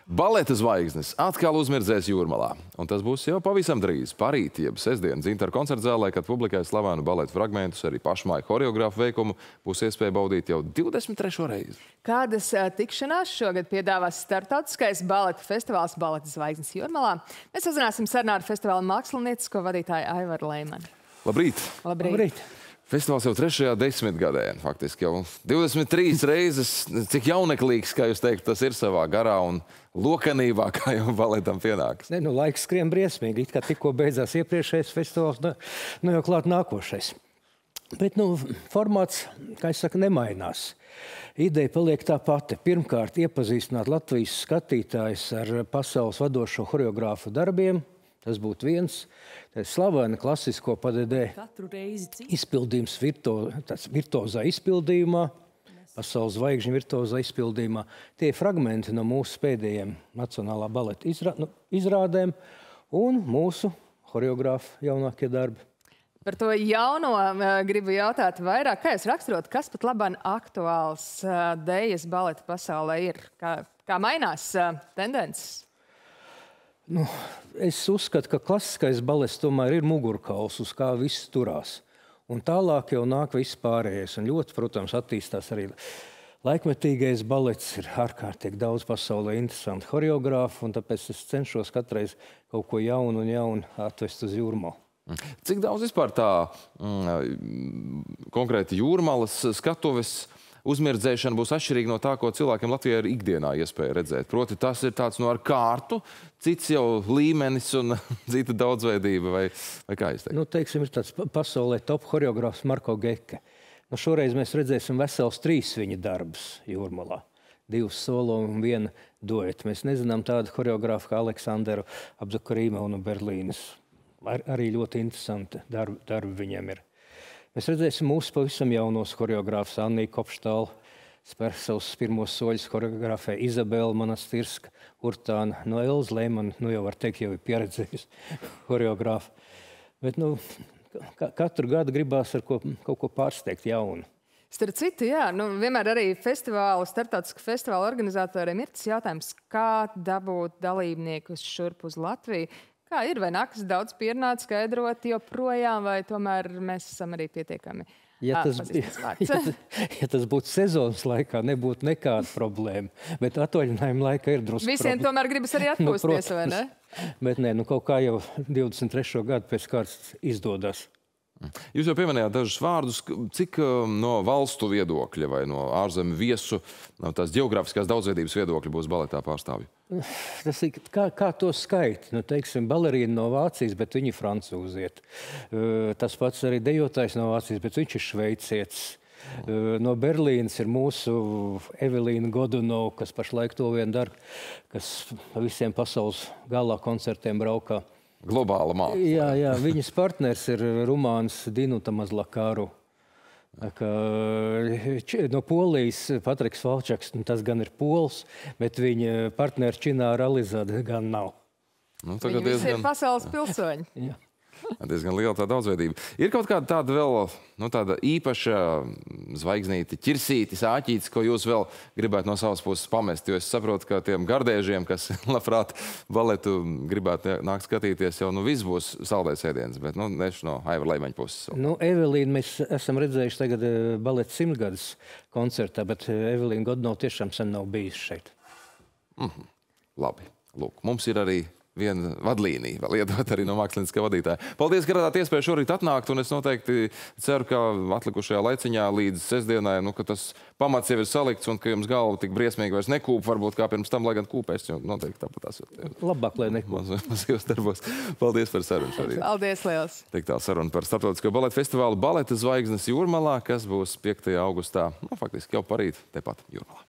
Baleta zvaigznes atkal uzmirdzēs Jūrmalā. Un tas būs jau pavisam drīz, parīt, jeb sestdien Dzintaru koncertzālē, kad publikai slavenu baleta fragmentus, arī pašmāju choreogrāfu veikumu būs iespēja baudīt jau 23. reizi. Kādas tikšanās šogad piedāvās startautiskais baleta festivāls Baleta zvaigznes Jūrmalā? Mēs sazināsim sarunā ar festivāla māksliniecisko vadītāju Aivaru Leimani. Labrīt! Labrīt! Festivāls jau 3. desmitgadē, faktiski jau 23 reizes, cik jauneklīgs, kā jūs teikt, tas ir savā garā un lokanībā, kā jau baletam pienākas. Ne, nu, laiks skrien briesmīgi, it kā tikko beidzās iepriekšējais festivāls, nu jau klāt nākošais. Bet, nu, formāts, kā es saku, nemainās. Ideja paliek tā pati. Pirmkārt, iepazīstināt Latvijas skatītājus ar pasaules vadošo choreogrāfu darbiem. Tas būtu viens. Slavena klasisko padedē izpildījums virtuozā izpildījumā, pasaules zvaigžņu virtuozā izpildījumā. Tie ir fragmenti no mūsu pēdējiem Nacionālā baleta izrādēm un mūsu choreogrāfu jaunākie darbi. Par to jauno gribu jautāt vairāk. Kā jūs raksturot, kas pat labāk aktuāls dejas baleta pasaulē ir? Kā mainās tendences? Nu, es uzskatu, ka klasiskais balets tomēr ir mugurkauls, uz kā viss turās. Un tālāk jau nāk viss pārējais. Un ļoti, protams, attīstās arī laikmetīgais balets. Ir ārkārtīgi daudz pasaulē interesanti choreogrāfu, un tāpēc es cenšos katreiz kaut ko jaunu un jaunu atvest uz Jūrmalu. Cik daudz vispār tā konkrēti Jūrmalas skatuves uzmirdzēšana būs atšķirīga no tā, ko cilvēkiem Latvijā ir ikdienā iespēja redzēt? Proti, tas ir tāds ar kārtu, cits jau līmenis un cita daudzveidība, vai kā jūs teikt? Nu, teiksim, ir tāds pasaulē top choreogrāfs Marko Geke. Nu, šoreiz mēs redzēsim vesels 3 viņa darbus Jūrmalā. 2 solo un 1 duetu. Mēs nezinām tādu choreogrāfu kā Aleksandru Abdukarīmovu no Berlīnes. Arī ļoti interesanti darbi viņiem ir. Mēs redzēsim mūsu pavisam jaunos choreogrāfus. Annija Kopštāla spēr savus pirmos soļus choreogrāfē, Izabela Monastirska, Urtāna, no Elza Leimana, nu jau var teikt, jau ir pieredzējusi choreogrāfu. Bet, nu, katru gadu gribās ar kaut ko pārsteigt jaunu. Starp citu, jā, nu, vienmēr arī starptautisku festivālu organizatoriem ir tas jautājums, kā dabūt dalībniekus šurp uz Latviju. Kā ir, vai nākas daudz pierunāt, skaidrot joprojām, vai tomēr mēs esam arī pietiekami pazīstams vārds? Ja tas būtu sezonas laikā, nebūtu nekāda problēma, bet atvaļinājuma laikā ir drusku Visiem problēma. Tomēr gribas arī atpūsties, vai ne? Bet nē, nu kaut kā jau 23. gadu pēc kārtas izdodas. Jūs jau pieminējāt dažus vārdus, cik no valstu viedokļa vai no ārzemju viesu, no tās ģeogrāfiskās daudzveidības viedokļa būs baletā pārstāvji? Tas ir, kā to skaiti? Nu, teiksim, balerīna no Vācijas, bet viņi francūziet. Tas pats arī dejotājs no Vācijas, bet viņš ir šveicietis. No Berlīnas ir mūsu Evelīna Godunova, kas pašlaik to vien dara, kas visiem pasaules galā koncertiem braukā. Globāla māksla. Jā, viņas partners ir rumāns Dinuta Mazlakāru. No Polijas Patriks Valčaks, tas gan ir pols, bet viņa partneri Čināra Alizada gan nav. Nu, viņi visi ir pasaules pilsoņi. Jā. Diezgan liela tā daudzveidība. Ir kaut kāda tāda vēl, nu, tāda īpaša zvaigznīti, ķirsīti, sāķītis, ko jūs vēl gribētu no savas puses pamest? Jo es saprotu, ka tiem gardēžiem, kas labprāt baletu gribētu nākt skatīties, jau nu viss būs saldēs ēdiens, bet nu nešu no Aivara Leimaņa puses. Nu, Evelīna, mēs esam redzējuši tagad baleta 100-gadus koncertā, bet Evelīna Godunova tiešām sen nav bijis šeit. Labi. Lūk, mums ir arī viena vadlīnija, vēl iedot arī no mākslinieckā vadītāja. Paldies, ka radāt iespēju šorīt atnākt, un es noteikti ceru, ka atlikušajā laiciņā līdz sestdienai, nu, ka tas pamats jau ir salikts, un ka jums galva tik briesmīgi vairs nekūp, varbūt kā pirms tam, lai gan kūpēs, jo noteikti tāpat tās ir. Labāk, lai nekūp. Mazajos darbos. Paldies par sarunu šodien. Paldies, liels. Tik tā saruna par starptautisko baleta festivālu Baleta zvaigznes Jūrmalā, kas būs 5. augustā, nu, faktiski jau parīt tepat Jūrmalā.